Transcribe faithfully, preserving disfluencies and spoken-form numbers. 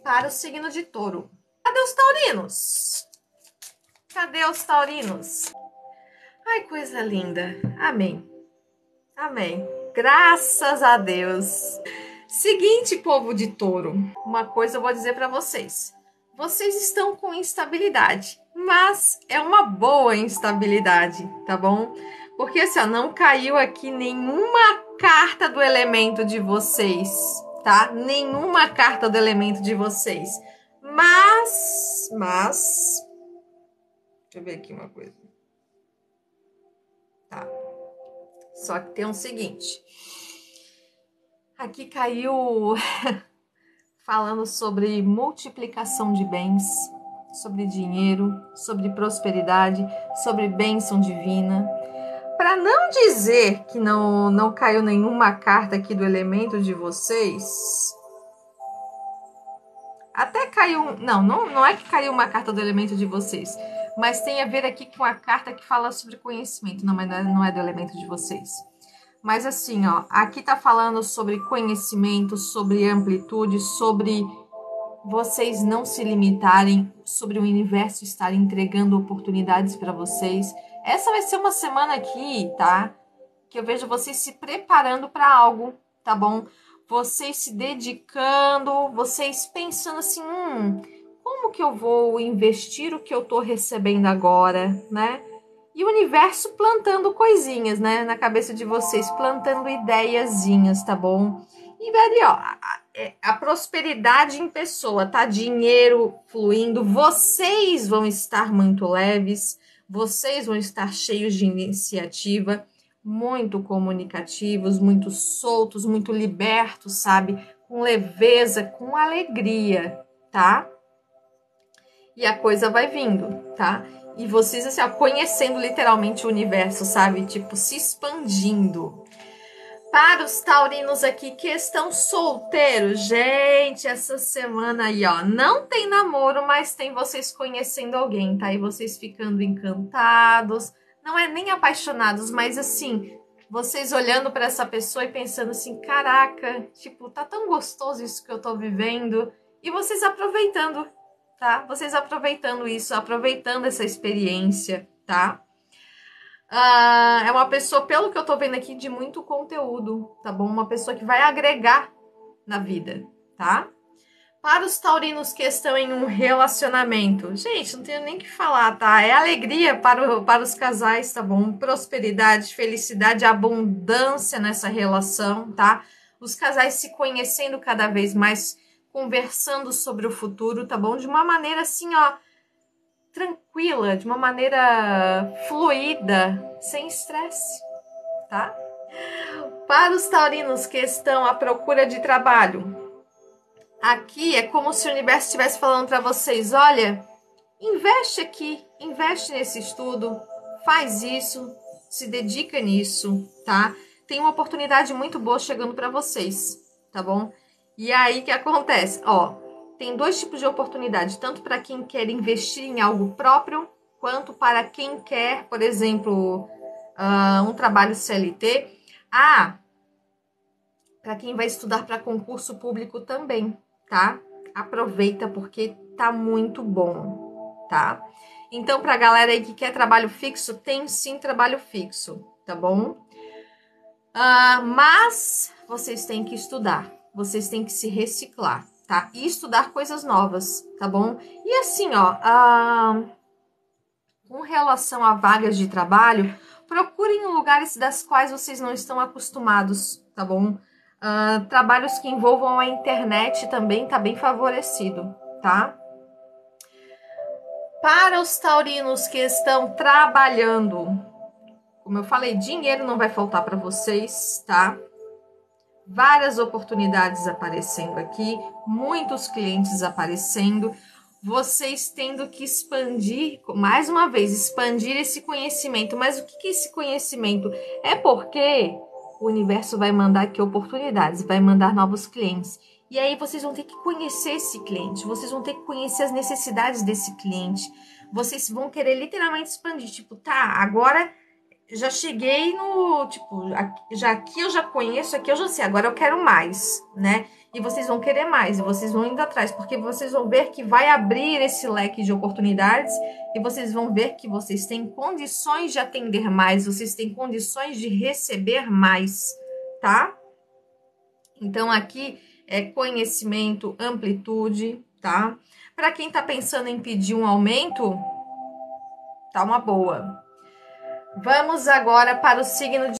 para o signo de Touro. Cadê os taurinos? Cadê os taurinos? Ai, coisa linda. Amém. Amém. Graças a Deus. Seguinte, povo de Touro, uma coisa eu vou dizer para vocês. Vocês estão com instabilidade, mas é uma boa instabilidade, tá bom? Porque assim, ó, não caiu aqui nenhuma carta do elemento de vocês, tá? Nenhuma carta do elemento de vocês. Mas, mas... Deixa eu ver aqui uma coisa. Tá. Só que tem o seguinte. Aqui caiu falando sobre multiplicação de bens, sobre dinheiro, sobre prosperidade, sobre bênção divina. Para não dizer que não, não caiu nenhuma carta aqui do elemento de vocês, até caiu... Não, não, não é que caiu uma carta do elemento de vocês, mas tem a ver aqui com a carta que fala sobre conhecimento. Não, mas não é, não é do elemento de vocês. Mas assim, ó, aqui tá falando sobre conhecimento, sobre amplitude, sobre vocês não se limitarem, sobre o universo estar entregando oportunidades para vocês. Essa vai ser uma semana aqui, tá? Que eu vejo vocês se preparando para algo, tá bom? Vocês se dedicando, vocês pensando assim, hum, como que eu vou investir o que eu tô recebendo agora, né? E o universo plantando coisinhas, né, na cabeça de vocês, plantando ideiazinhas, tá bom? E, velho, ó, a, a prosperidade em pessoa, tá? Dinheiro fluindo, vocês vão estar muito leves, vocês vão estar cheios de iniciativa, muito comunicativos, muito soltos, muito libertos, sabe? Com leveza, com alegria, tá? E a coisa vai vindo, tá? E vocês, assim, ó, conhecendo literalmente o universo, sabe? Tipo, se expandindo. Para os taurinos aqui que estão solteiros, gente, essa semana aí, ó, não tem namoro, mas tem vocês conhecendo alguém, tá? E vocês ficando encantados, não é nem apaixonados, mas assim, vocês olhando para essa pessoa e pensando assim, caraca, tipo, tá tão gostoso isso que eu tô vivendo, e vocês aproveitando, tá? Vocês aproveitando isso, aproveitando essa experiência, tá? Uh, é uma pessoa, pelo que eu tô vendo aqui, de muito conteúdo, tá bom? Uma pessoa que vai agregar na vida, tá? Para os taurinos que estão em um relacionamento, gente, não tenho nem o que falar, tá? É alegria para, o, para os casais, tá bom? Prosperidade, felicidade, abundância nessa relação, tá? Os casais se conhecendo cada vez mais, conversando sobre o futuro, tá bom? De uma maneira assim, ó, tranquila, de uma maneira fluida, sem estresse, tá? Para os taurinos que estão à procura de trabalho, aqui é como se o universo estivesse falando para vocês, olha, investe aqui, investe nesse estudo, faz isso, se dedica nisso, tá? Tem uma oportunidade muito boa chegando para vocês, tá bom? E aí, o que acontece? Ó, tem dois tipos de oportunidade, tanto para quem quer investir em algo próprio, quanto para quem quer, por exemplo, uh, um trabalho C L T. Ah, para quem vai estudar para concurso público também, tá? Aproveita porque tá muito bom, tá? Então, para a galera aí que quer trabalho fixo, tem sim trabalho fixo, tá bom? Uh, mas vocês têm que estudar, vocês têm que se reciclar, tá? E estudar coisas novas, tá bom? E assim, ó, uh, com relação a vagas de trabalho, procurem lugares das quais vocês não estão acostumados, tá bom? Uh, trabalhos que envolvam a internet também tá bem favorecido, tá? Para os taurinos que estão trabalhando, como eu falei, dinheiro não vai faltar para vocês, tá? Várias oportunidades aparecendo aqui, muitos clientes aparecendo, vocês tendo que expandir, mais uma vez, expandir esse conhecimento. Mas o que é esse conhecimento? É porque o universo vai mandar aqui oportunidades, vai mandar novos clientes. E aí vocês vão ter que conhecer esse cliente, vocês vão ter que conhecer as necessidades desse cliente. Vocês vão querer literalmente expandir, tipo, tá, agora já cheguei no, tipo, já aqui eu já conheço, aqui eu já sei, agora eu quero mais, né? E vocês vão querer mais, e vocês vão indo atrás, porque vocês vão ver que vai abrir esse leque de oportunidades, e vocês vão ver que vocês têm condições de atender mais, vocês têm condições de receber mais, tá? Então, aqui é conhecimento, amplitude, tá? Para quem tá pensando em pedir um aumento, tá uma boa. Vamos agora para o signo de